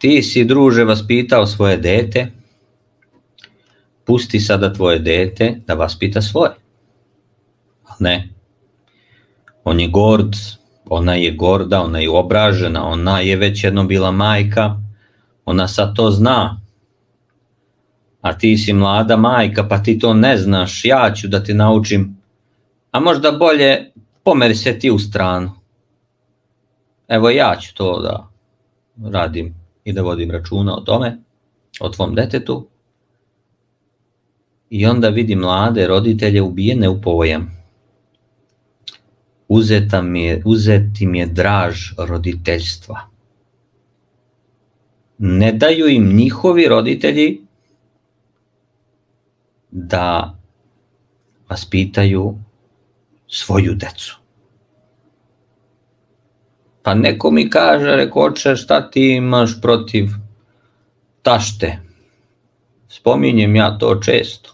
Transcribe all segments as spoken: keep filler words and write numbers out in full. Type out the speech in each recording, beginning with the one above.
ti si, druže, vaspitao svoje dete, pusti sada tvoje dete da vaspita svoje. Ne. On je gord, ona je gorda, ona je obražena, ona je već jednom bila majka, ona sad to zna. A ti si mlada majka, pa ti to ne znaš, ja ću da ti naučim. A možda bolje pomeri se ti u stranu. Evo ja ću to da radim i da vodim računa o tome, o tvom detetu. I onda vidi mlade roditelje ubijene u pojam. Uzeta mi je, uzeti mi je draž roditeljstva. Ne daju im njihovi roditelji da vaspitaju svoju decu. Pa neko mi kaže, rekoče, šta ti imaš protiv tašte? Spominjem ja to često.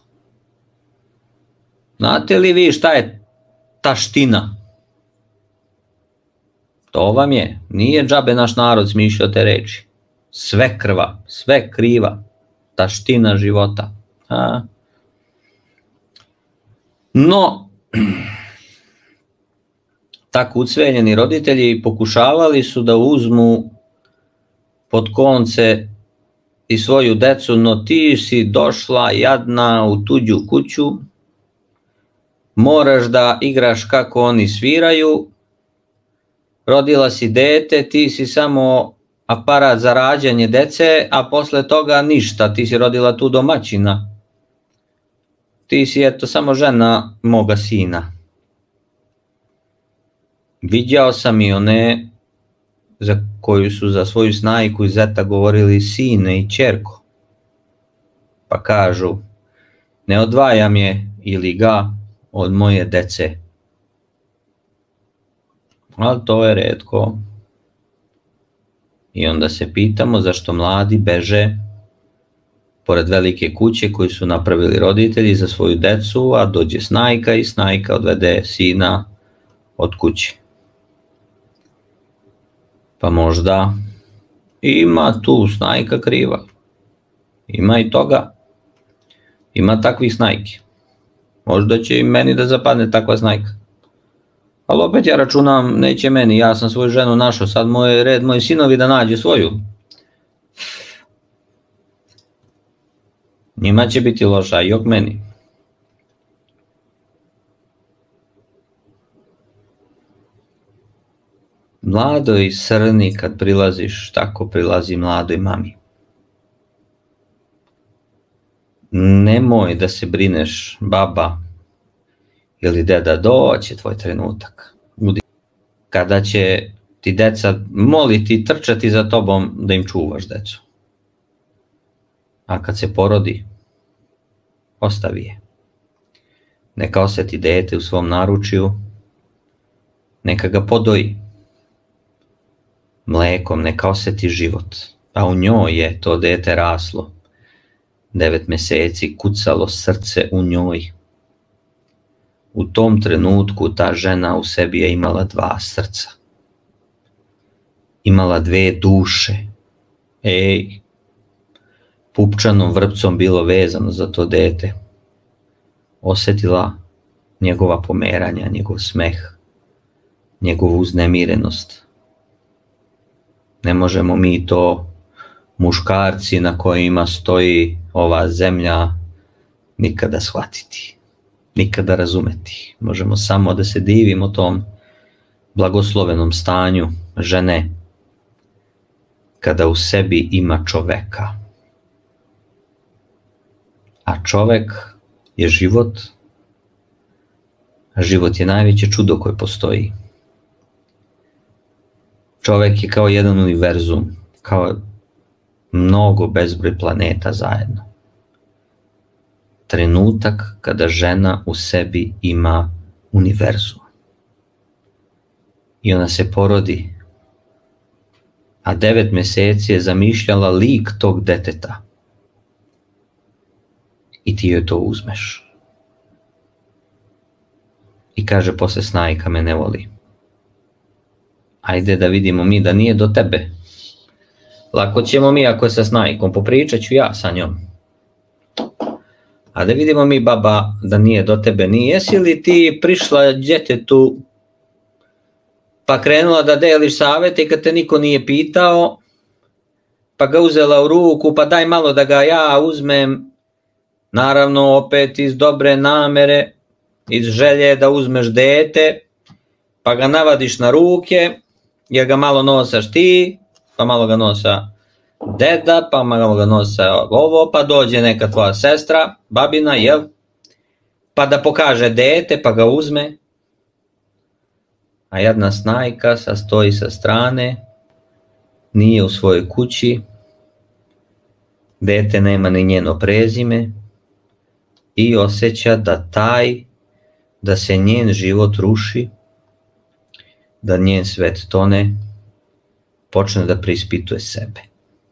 Znate li vi šta je taština? To vam je, nije džabe naš narod smišljao te reči. Sve krva, sve kriva, taština života. A? No, tako ucveljeni roditelji pokušavali su da uzmu pod konce i svoju decu, no ti si došla jadna u tuđu kuću, moraš da igraš kako oni sviraju, rodila si dete, ti si samo aparat za rađanje dece, a posle toga ništa, ti si rodila tu domaćina. Ti si eto samo žena moga sina. Viđao sam i one za koju su za svoju snajku i zeta govorili sine i ćerko. Pa kažu, ne odvajam je ili ga od moje dece. Ali to je retko. I onda se pitamo zašto mladi beže pored velike kuće koju su napravili roditelji za svoju decu, a dođe snajka i snajka odvede sina od kuće. Pa možda ima tu snajka kriva. Ima i toga. Ima takvih snajki. Možda će i meni da zapadne takva snajka. Ali opet ja računam, neće meni, ja sam svoju ženu našao, sad moj red, moji sinovi da nađu svoju. Njima će biti loša, jok meni. Mladoj srni kad prilaziš, tako prilazi mladoj mami. Nemoj da se brineš, baba ili deda, doće tvoj trenutak. Kada će ti deca moliti, trčati za tobom da im čuvaš decu. A kad se porodi, ostavi je. Neka osjeti dete u svom naručju, neka ga podoji mlekom, neka osjeti život. A u njoj je to dete raslo. Devet mjeseci kucalo srce u njoj. U tom trenutku ta žena u sebi je imala dva srca. Imala dve duše. Ej, pupčanom vrpcom bilo vezano za to dete. Osjetila njegova pomeranja, njegov smeh, njegovu uznemirenost. Ne možemo mi to, muškarci na kojima stoji ova zemlja, nikada shvatiti, nikada razumeti. Možemo samo da se divimo tom blagoslovenom stanju žene kada u sebi ima čoveka. A čovek je život, a život je najveće čudo koje postoji. Čovek je kao jedan univerzum, kao mnogo bezbroj planeta zajedno. Trenutak kada žena u sebi ima univerzum. I ona se porodi, a devet mjeseci je zamišljala lik tog deteta. I ti joj to uzmeš. I kaže posle, snajka me ne voli. Ajde da vidimo mi da nije do tebe. Lako ćemo mi ako je sa snajkom, popričat ću ja sa njom. A da vidimo mi, baba, da nije do tebe, nije. Jesi li ti prišla djetetu pa krenula da deliš savjete i kad te niko nije pitao, pa ga uzela u ruku, pa daj malo da ga ja uzmem, naravno opet iz dobre namere, iz želje da uzmeš dete, pa ga navadiš na ruke, jer ga malo nosaš ti, pa malo ga nosa deda, pa malo ga nosa ovo, pa dođe neka tvoja sestra, babina, jel? Pa da pokaže dete, pa ga uzme. A jedna snajka stoji sa strane, nije u svojoj kući, dete nema ni njeno prezime i osjeća da taj, da se njen život ruši, da njen svet tone, počne da preispituje sebe.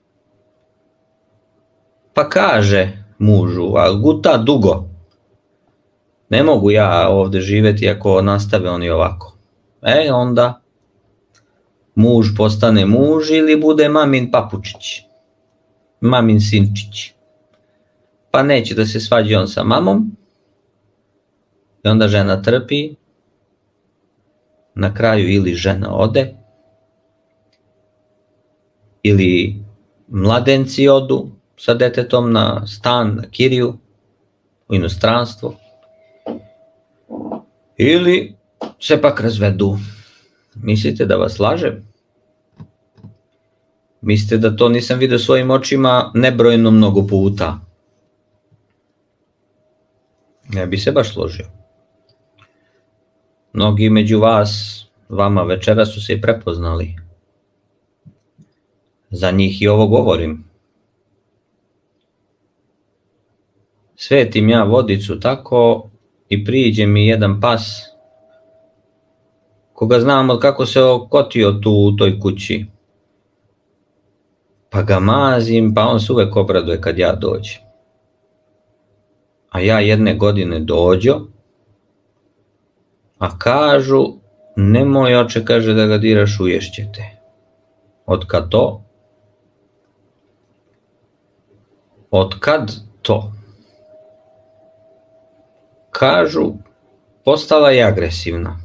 Pa kaže mužu, a guta dugo, ne mogu ja ovdje živjeti ako nastave oni ovako. E onda muž postane muž ili bude mamin papučić, mamin sinčić. Pa neće da se svađi on sa mamom i onda žena trpi, na kraju ili žena ode, ili mladenci odu sa detetom na stan, na kiriju, u inostranstvo, ili se pak razvedu. Mislite da vas lažem? Mislite da to nisam vidio svojim očima nebrojeno mnogo puta? Ne bi se baš složio. Mnogi među vas, vama večera su se i prepoznali. Za njih i ovo govorim. Svetim ja vodicu tako i priđe mi jedan pas koga znam od kako se okotio tu u toj kući. Pa ga mazim, pa on se uvek obraduje kad ja dođem. A ja jedne godine dođo, a kažu, nemoj oče, kaže, da ga diraš, uješćete. Otkad to? Otkad to? Kažu, postala je agresivna.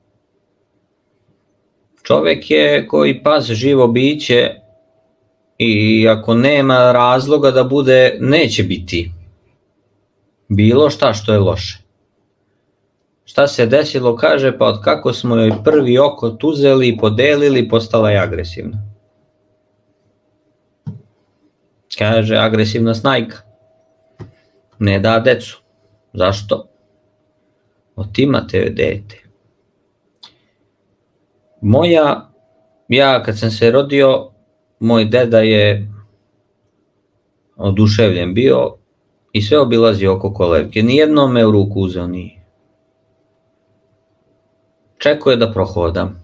Čovjek je koji pas živo biće i ako nema razloga da bude, neće biti bilo šta što je loše. Šta se desilo, kaže, pa od kako smo joj prvi okot uzeli i podelili, postala je agresivna. Kaže, agresivna snajka. Ne da decu. Zašto? Otimate joj dete. Moja, ja kad sam se rodio, moj deda je oduševljen bio i sve obilazio oko kolevke. Nijednom me u ruku uzeo nije. Čekao je da prohodam.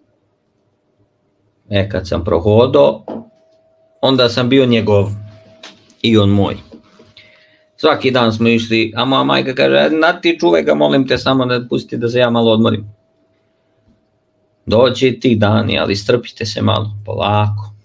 E, kad sam prohodao, onda sam bio njegov i on moj. Svaki dan smo išli, a moja majka kaže, na ti čuvaj ga, molim te, samo da pusti da se ja malo odmorim. Dođe ti dani, ali strpite se malo, polako.